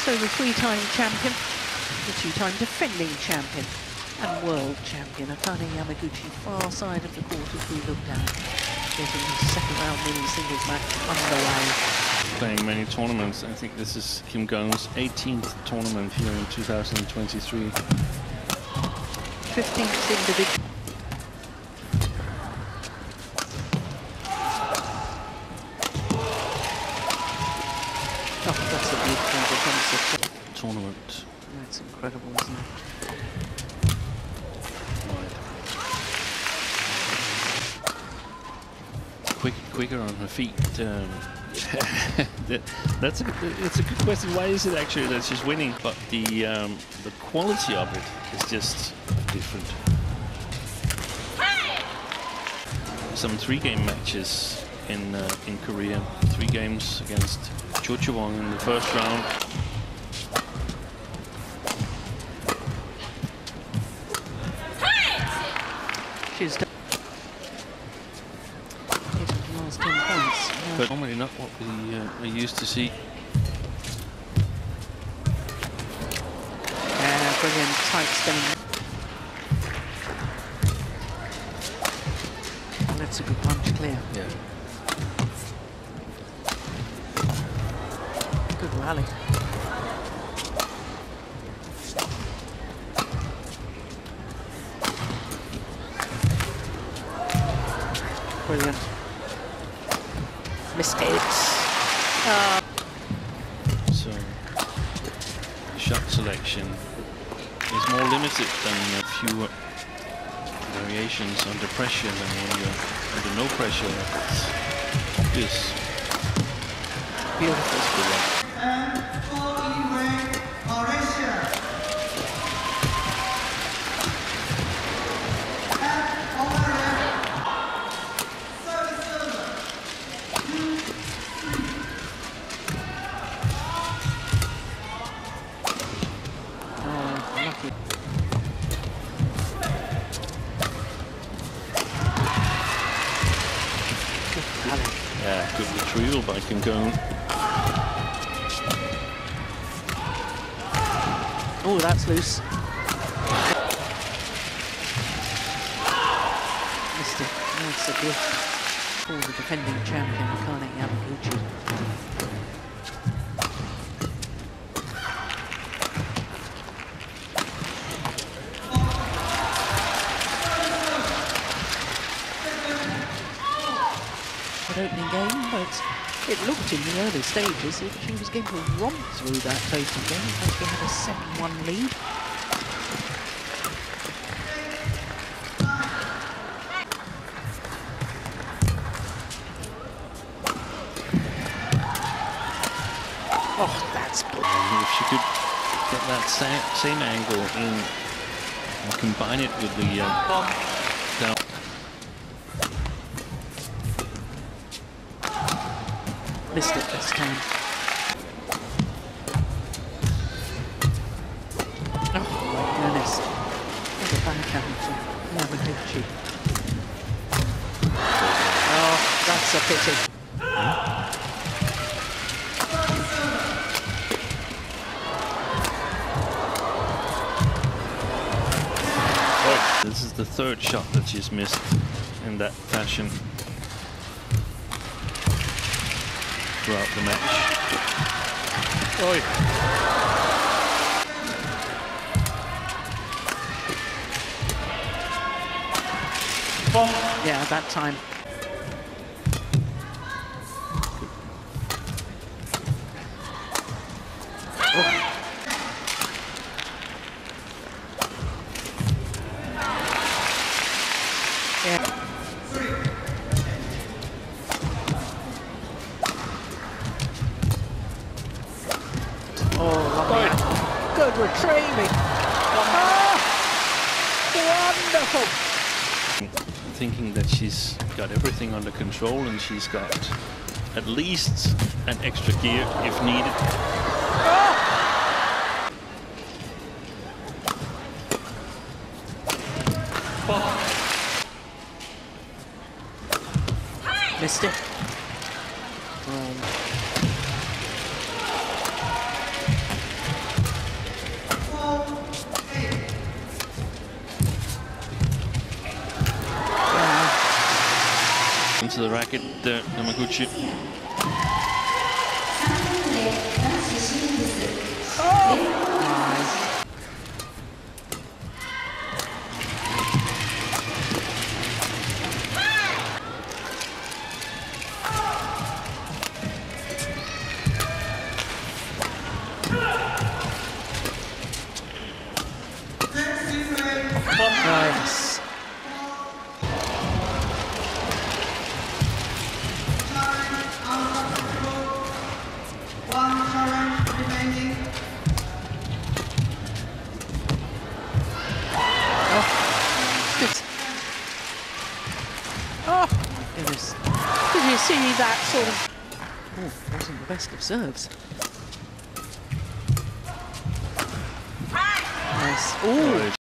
So the three-time champion, the two-time defending champion and world champion Akane Yamaguchi, far side of the court as we look down, getting his second round mini singles match underway. Playing many tournaments. I think this is Kim Gun's 18th tournament here in 2023. 15th individual. Oh, that's a beautiful defensive Tournament. That's incredible, isn't it? Quicker on her feet. It's a good question. Why is it actually that she's winning? But the quality of it is just different. Some 3-game matches in Korea. 3 games against Cho Choo-won in the first round. She's done. Last 10 points. But normally not what we used to see. Brilliant tight spinning. That's a good punch, clear. Yeah. Good rally. Brilliant. Mistakes. So, shot selection is more limited than fewer variations under pressure than when you're under no pressure. It's obvious. Beautiful. And for Iran, Malaysia. Yeah, good retrieval by Kim Gun. Oh, that's loose. Missed it. That's a gift for the defending champion, Akane Yamaguchi. Opening game, but it looked in the early stages as if she was going to romp through that total game. In fact, she had a 7-1 lead. Oh, that's good. If she could get that same angle in and combine it with the down. Missed it this time. Oh my goodness. What a backhand from Yamaguchi. Oh, that's a pity. This is the 3rd shot that she's missed in that fashion throughout the match. Oi. Yeah, that time. Oh. Yeah. Oh, lovely. Good retrieving. Oh, wonderful. Thinking that she's got everything under control and she's got at least an extra gear if needed. Missed it. onto the racket there, Yamaguchi. Nice. One challenge remaining. Good. Oh, my goodness. Did you see that sort of... Oh, wasn't the best of serves. Nice. Oh.